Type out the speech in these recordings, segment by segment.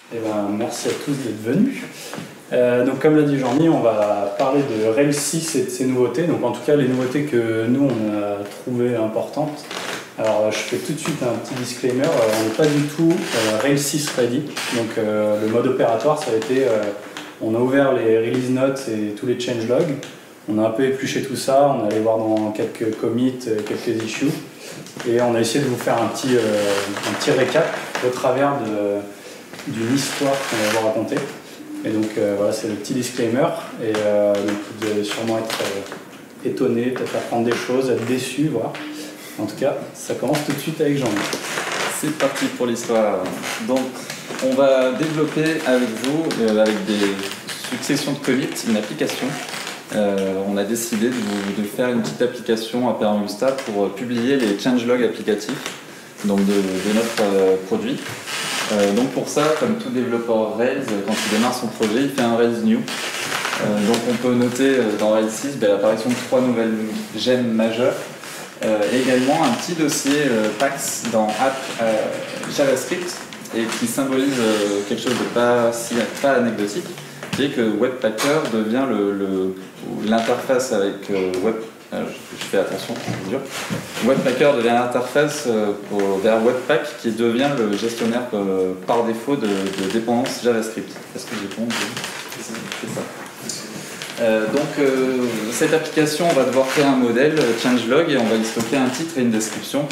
Eh ben, merci à tous d'être venus. Donc comme l'a dit Jean-Mi, on va parler de Rails 6 et de ses nouveautés. Donc en tout cas les nouveautés que nous on a trouvées importantes. Alors je fais tout de suite un petit disclaimer, on n'est pas du tout Rails 6 ready. Donc le mode opératoire ça a été, on a ouvert les release notes et tous les changelogs. On a un peu épluché tout ça, on est allé voir dans quelques commits, quelques issues. Et on a essayé de vous faire un petit récap au travers d'une histoire qu'on va vous raconter. Et donc voilà, c'est le petit disclaimer. Et donc vous allez sûrement être étonné, peut-être apprendre des choses, être déçu, voir. En tout cas, ça commence tout de suite avec Jean-Mi. C'est parti pour l'histoire. Donc, on va développer avec vous, avec des successions de commits, une application. On a décidé de faire une petite application à Perangusta pour publier les changelogs applicatifs donc de notre produit. Donc pour ça, comme tout développeur Rails, quand il démarre son projet, il fait un Rails New. Donc on peut noter dans Rails 6 l'apparition de 3 nouvelles gemmes majeures. Également un petit dossier PAX dans App JavaScript et qui symbolise quelque chose de pas anecdotique, qui est que Webpacker devient l'interface avec je fais attention, c'est dur. Webpacker devient l'interface vers Webpack qui devient le gestionnaire par défaut de dépendance JavaScript. Est-ce que j'ai compris? C'est ça. Donc cette application, on va devoir créer un modèle changelog et on va y stocker un titre et une description.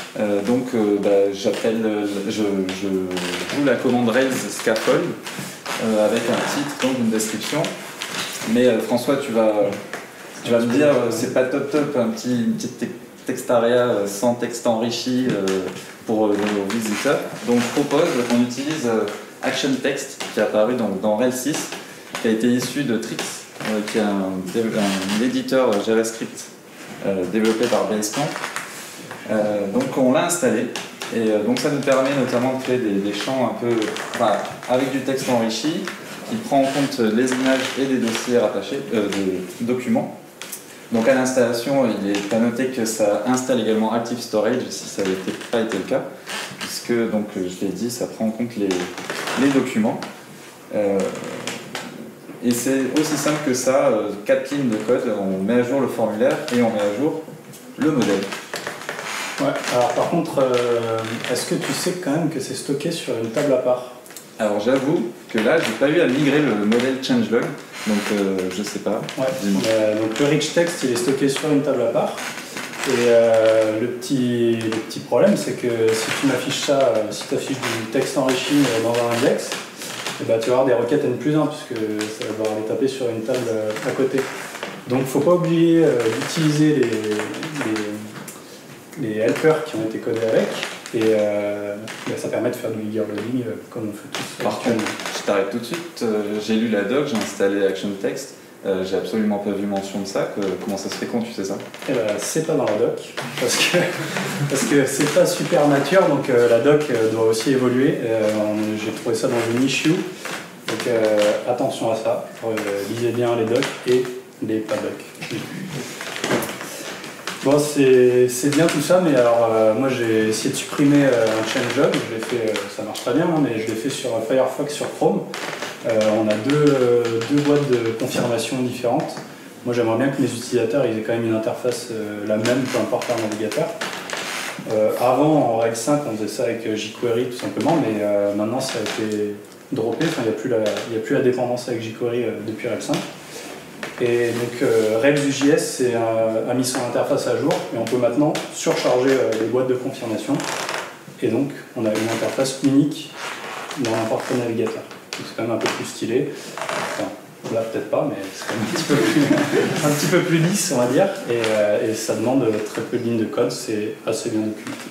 Je joue la commande Rails scaffold avec un titre, donc une description. Mais François, tu vas me dire, c'est pas top, une petite textaria sans texte enrichi pour nos visiteurs. Donc je propose qu'on utilise Action Text qui est apparu dans Rails 6, qui a été issu de Trix, qui est un éditeur JavaScript développé par Basecamp. Donc on l'a installé et donc ça nous permet notamment de créer des champs un peu avec du texte enrichi qui prend en compte les images et des dossiers rattachés, des documents. Donc à l'installation, il est à noter que ça installe également Active Storage si ça n'avait pas été le cas, puisque donc je l'ai dit, ça prend en compte les documents. Et c'est aussi simple que ça, 4 lignes de code, on met à jour le formulaire et on met à jour le modèle. Ouais, alors par contre, est-ce que tu sais quand même que c'est stocké sur une table à part? Alors j'avoue que là, j'ai pas eu à migrer le modèle changelog, donc je sais pas. Ouais. Donc le rich text, il est stocké sur une table à part. Et le petit problème, c'est que si tu m'affiches ça, si tu affiches du texte enrichi dans un index, et bah, tu vas avoir des requêtes N+1 puisque ça va devoir les taper sur une table à côté. Donc faut pas oublier d'utiliser les helpers qui ont été codés avec. Et ça permet de faire du eager loading comme on fait tous. Par contre, je t'arrête tout de suite, j'ai lu la doc, j'ai installé Action Text, j'ai absolument pas vu mention de ça, comment ça se fait quand tu sais ça? Eh ben, c'est pas dans la doc, parce que c'est pas super mature, donc la doc doit aussi évoluer. J'ai trouvé ça dans une issue, donc attention à ça, lisez bien les docs et les pas docs. Bon, c'est bien tout ça, mais alors moi j'ai essayé de supprimer un changelog, je l'ai fait, ça marche très bien, hein, mais je l'ai fait sur Firefox, sur Chrome. On a deux boîtes de confirmation différentes. Moi j'aimerais bien que mes utilisateurs ils aient quand même une interface la même, peu importe leur navigateur. Avant, en Rails 5, on faisait ça avec jQuery tout simplement, mais maintenant ça a été droppé, enfin, il n'y a plus la dépendance avec jQuery depuis Rails 5. Et donc Rails.js a mis son interface à jour et on peut maintenant surcharger les boîtes de confirmation et donc on a une interface unique dans n'importe quel navigateur. C'est quand même un peu plus stylé, enfin, là peut-être pas, mais c'est quand même un petit peu plus lisse on va dire et ça demande très peu de lignes de code, c'est assez bien documenté.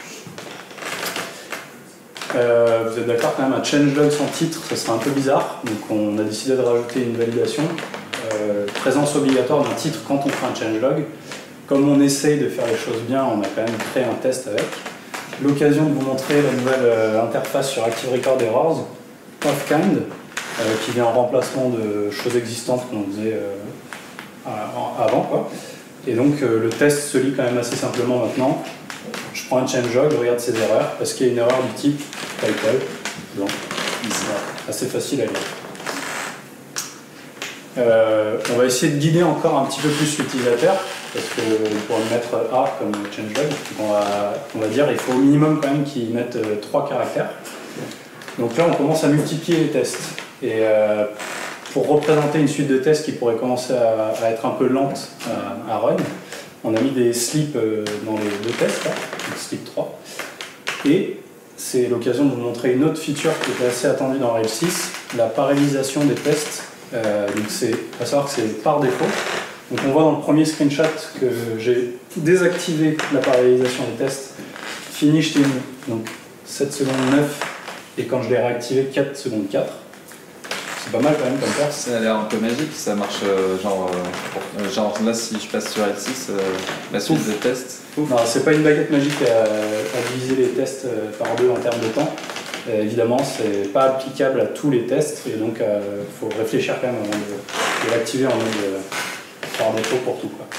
Vous êtes d'accord quand même, un changelog sans titre, ça serait un peu bizarre, donc on a décidé de rajouter une validation. Présence obligatoire d'un titre quand on fait un changelog. Comme on essaye de faire les choses bien, on a quand même créé un test avec. L'occasion de vous montrer la nouvelle interface sur Active Record Errors, OffKind, qui vient en remplacement de choses existantes qu'on faisait avant, quoi. Et donc le test se lit quand même assez simplement maintenant. Je prends un changelog, je regarde ses erreurs, parce qu'il y a une erreur du type title, blanc. assez facile à lire. On va essayer de guider encore un petit peu plus l'utilisateur, parce qu'on pourrait mettre A comme changelog. On va dire qu'il faut au minimum quand même qu'il mette 3 caractères. Donc là, on commence à multiplier les tests. Et pour représenter une suite de tests qui pourrait commencer à être un peu lente à run, on a mis des slips dans les 2 tests, là, donc slip 3. Et c'est l'occasion de vous montrer une autre feature qui était assez attendue dans Rails 6, la parallélisation des tests. Donc c'est à savoir que c'est par défaut. Donc on voit dans le premier screenshot que j'ai désactivé la parallélisation des tests, finished in donc 7 secondes 9, et quand je l'ai réactivé 4 secondes 4. C'est pas mal quand même comme ça. Ça a l'air un peu magique, ça marche genre là si je passe sur L6, la suite de tests. Non, c'est pas une baguette magique à diviser les tests par 2 en termes de temps. Évidemment, c'est pas applicable à tous les tests, et donc il faut réfléchir quand même avant de l'activer en mode par défaut pour tout, quoi.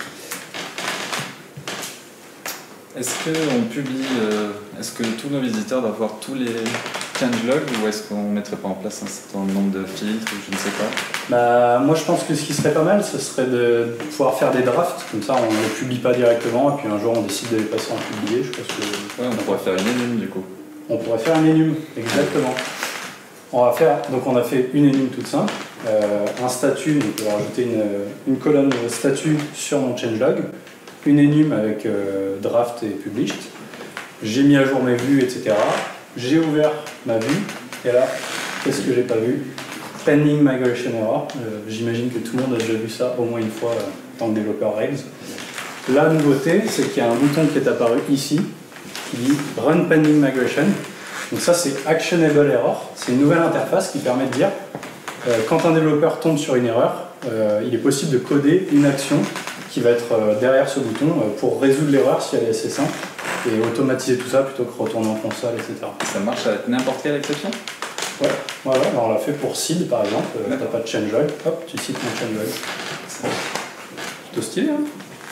Est-ce que tous nos visiteurs doivent voir tous les changelogs, ou est-ce qu'on ne mettrait pas en place un certain nombre de filtres, ou je ne sais pas? Bah, moi je pense que ce qui serait pas mal, ce serait de pouvoir faire des drafts, comme ça on ne les publie pas directement, et puis un jour on décide de les passer en publié. Je pense que ouais, on pourrait faire une enum du coup. On pourrait faire un enum, exactement. On a fait une enum toute simple, un statut, donc on va rajouter une colonne statut sur mon changelog, une enum avec draft et published. J'ai mis à jour mes vues, etc. J'ai ouvert ma vue, et là, qu'est-ce que j'ai pas vu? Pending migration error. J'imagine que tout le monde a déjà vu ça au moins une fois en tant que développeur Rails. La nouveauté, c'est qu'il y a un bouton qui est apparu ici, qui dit Run Pending Migration. Donc ça, c'est Actionable Error. C'est une nouvelle interface qui permet de dire, quand un développeur tombe sur une erreur, il est possible de coder une action qui va être derrière ce bouton pour résoudre l'erreur si elle est assez simple, et automatiser tout ça plutôt que retourner en console, etc. Ça marche avec n'importe quelle exception? Ouais, on l'a fait pour seed par exemple. T'as pas de changelog, hop, tu cites mon changelog. Plutôt stylé, hein?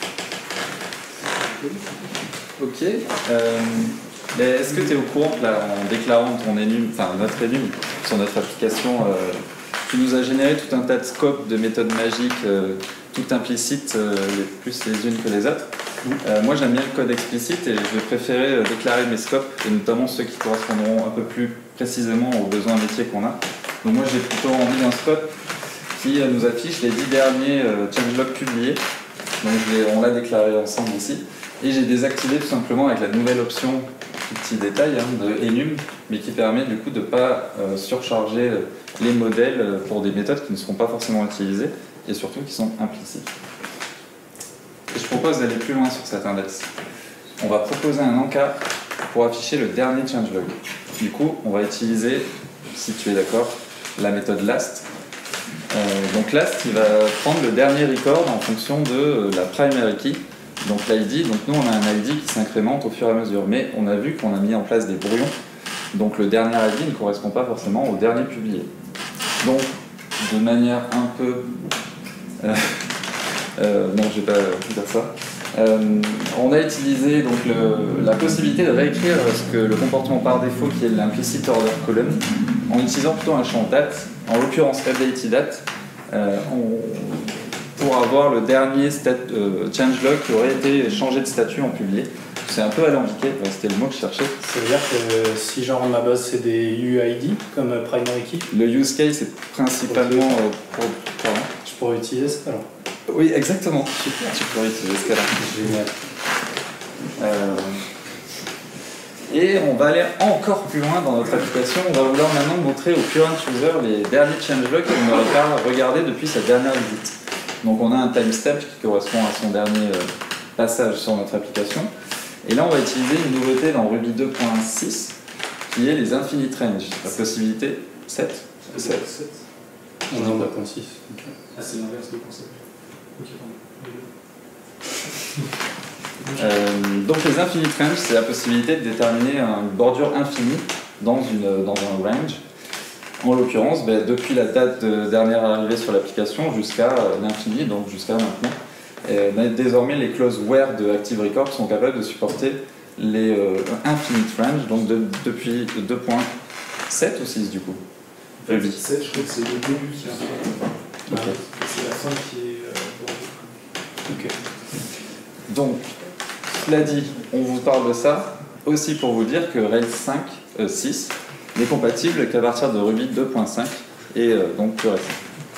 Ok. Est-ce que tu es au courant que là, en déclarant ton enum, enfin notre enum sur notre application, tu nous as généré tout un tas de scopes de méthodes magiques, tout implicites, plus les unes que les autres. Moi j'aime bien le code explicite, et je vais préférer déclarer mes scopes, et notamment ceux qui correspondront un peu plus précisément aux besoins métiers qu'on a. Donc moi j'ai plutôt envie d'un scope qui nous affiche les 10 derniers changelogs publiés. Donc on l'a déclaré ensemble ici. Et j'ai désactivé tout simplement avec la nouvelle option, petit détail, de enum, mais qui permet du coup de ne pas surcharger les modèles pour des méthodes qui ne seront pas forcément utilisées, et surtout qui sont implicites. Et je propose d'aller plus loin sur cet index. On va proposer un encart pour afficher le dernier changelog. Du coup, on va utiliser, si tu es d'accord, la méthode last. Donc last, il va prendre le dernier record en fonction de la primary key, donc l'ID. Donc nous, on a un ID qui s'incrémente au fur et à mesure, mais on a vu qu'on a mis en place des brouillons, donc le dernier ID ne correspond pas forcément au dernier publié. Donc, de manière un peu... non, je ne vais pas dire ça. On a utilisé donc la possibilité de réécrire le comportement par défaut qui est l'implicit order column, en utilisant plutôt un champ date, en l'occurrence updateDate, pour avoir le dernier changelog qui aurait été changé de statut en publié. C'est un peu alambiqué, c'était le mot que je cherchais. Ça veut dire que si genre ma base c'est des UID comme primary key, le use case est principalement pardon. Je pourrais utiliser ça alors. Oui, exactement. Super, tu pourrais utiliser ce cas-là. Génial. Et on va aller encore plus loin dans notre application. On va vouloir maintenant montrer au current user les derniers changelogs qu'il n'aurait pas regardé depuis sa dernière visite. Donc on a un timestamp qui correspond à son dernier passage sur notre application. Et là on va utiliser une nouveauté dans Ruby 2.6 qui est les infinite range. La possibilité 7. On est en 2.6. Ah, c'est l'inverse de concept. Donc les infinite range, c'est la possibilité de déterminer une bordure infinie dans un range. En l'occurrence, depuis la date de dernière arrivée sur l'application jusqu'à l'infini, donc jusqu'à maintenant. Désormais, les clauses where de Active Record sont capables de supporter les infinite range, donc depuis 2 points 7 ou 6 du coup? Ruby 7, je crois que c'est le début qui est important. Ok. C'est la fin qui est Ok. Donc, cela dit, on vous parle de ça aussi pour vous dire que Rails 6 n'est compatible qu'à partir de Ruby 2.5 et donc plus récent.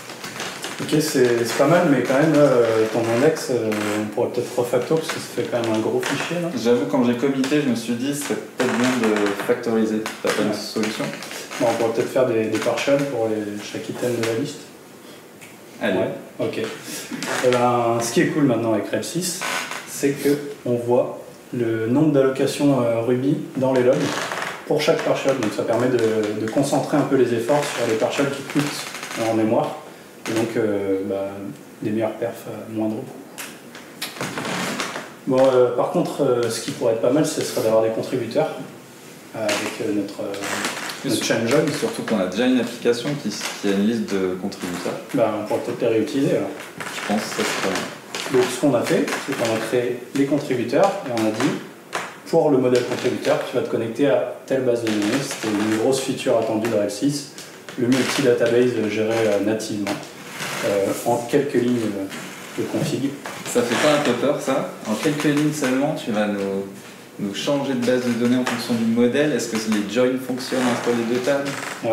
Ok, c'est pas mal, mais quand même, là, ton index, on pourrait peut-être refactor parce que ça fait quand même un gros fichier. Là. J'avoue, quand j'ai commité, je me suis dit c'est peut-être bien de factoriser. T'as pas une solution? Bon, on pourrait peut-être faire des partials pour chaque item de la liste. Allez. Ouais, ok. Et ben, ce qui est cool maintenant avec Rails 6, c'est qu'on voit le nombre d'allocations Ruby dans les logs pour chaque partial. Donc ça permet de concentrer un peu les efforts sur les partials qui coûtent en mémoire. Et donc des meilleurs perfs à moindre coût. Bon, par contre, ce qui pourrait être pas mal, ce serait d'avoir des contributeurs avec notre change log. Surtout qu'on a déjà une application qui a une liste de contributeurs. On pourrait peut-être les réutiliser alors. Je pense que ça serait... Donc ce qu'on a fait, c'est qu'on a créé les contributeurs et on a dit pour le modèle contributeur, tu vas te connecter à telle base de données. C'était une grosse feature attendue de Rails 6, le multi-database géré nativement en quelques lignes de config. Ça fait pas un peu peur ça? En quelques lignes seulement, tu vas nous changer de base de données en fonction du modèle. Est-ce que les joins fonctionnent entre les deux tables?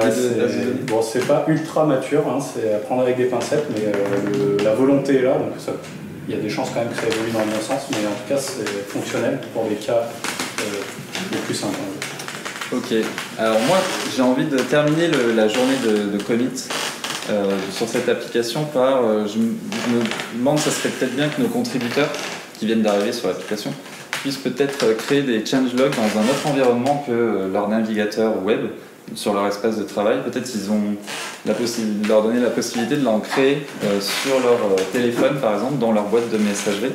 Bon, c'est pas ultra mature, hein, c'est à prendre avec des pincettes, mais la volonté est là, donc il y a des chances quand même que ça évolue dans le bon sens, mais en tout cas c'est fonctionnel pour les cas les plus simples. Ok, alors moi j'ai envie de terminer la journée de commit sur cette application par, je me demande, ça serait peut-être bien que nos contributeurs qui viennent d'arriver sur l'application puissent peut-être créer des changelogs dans un autre environnement que leur navigateur web, sur leur espace de travail. Peut-être qu'ils ont leur donner la possibilité de l'en créer sur leur téléphone par exemple, dans leur boîte de messagerie,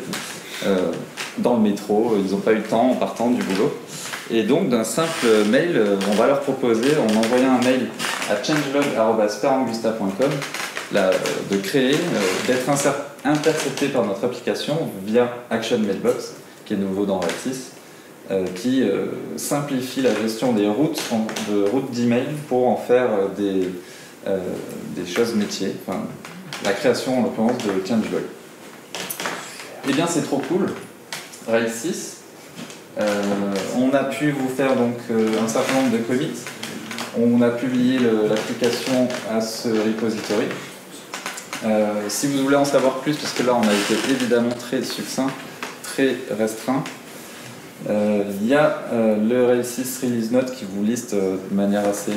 dans le métro, ils n'ont pas eu le temps en partant du boulot. Et donc d'un simple mail, on va leur proposer, en envoyant un mail à changelog@sperangusta.com, de créer, d'être intercepté par notre application via Action Mailbox, qui est nouveau dans Rails 6, qui simplifie la gestion des routes d'email pour en faire des choses métiers, enfin, la création en l'occurrence de changelog. Eh bien c'est trop cool, Rails 6. On a pu vous faire donc un certain nombre de commits. On a publié l'application à ce repository. Si vous voulez en savoir plus, parce que là on a été évidemment très succinct, très restreint, il y a le Rails 6 Release Note qui vous liste de manière assez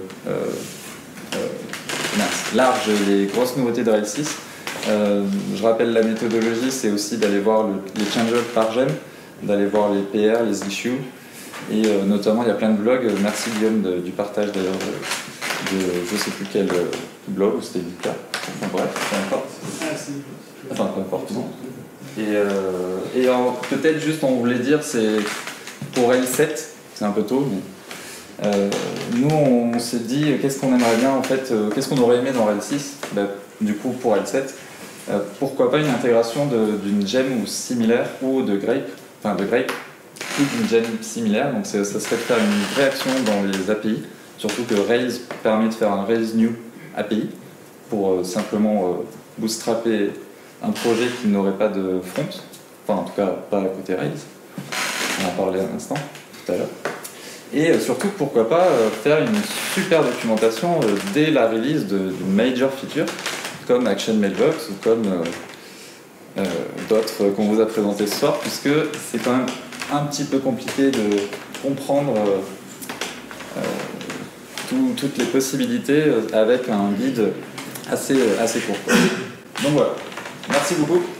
large les grosses nouveautés de Rails 6. Je rappelle la méthodologie, c'est aussi d'aller voir les changelogs par gem, d'aller voir les PR, les issues, et notamment il y a plein de blogs. Merci Guillaume du partage d'ailleurs de je ne sais plus quel blog, ou c'était du cas. Enfin bref, peu importe. Enfin peu importe, non. Et peut-être juste on voulait dire, c'est pour Rails 7, c'est un peu tôt, mais nous on s'est dit qu'est-ce qu'on aimerait bien en fait, qu'est-ce qu'on aurait aimé dans Rails 6, du coup pour Rails 7, pourquoi pas une intégration d'une gem ou similaire, ou de Grape, ou d'une gem similaire. Donc ça serait de faire une vraie action dans les API, surtout que Rails permet de faire un Rails New API pour simplement bootstrapper un projet qui n'aurait pas de front, enfin en tout cas pas à côté Rails, on en parlait un instant tout à l'heure. Et surtout, pourquoi pas faire une super documentation dès la release d'une major feature comme Action Mailbox ou comme d'autres qu'on vous a présentés ce soir, puisque c'est quand même un petit peu compliqué de comprendre toutes les possibilités avec un guide assez court. Donc voilà, merci beaucoup.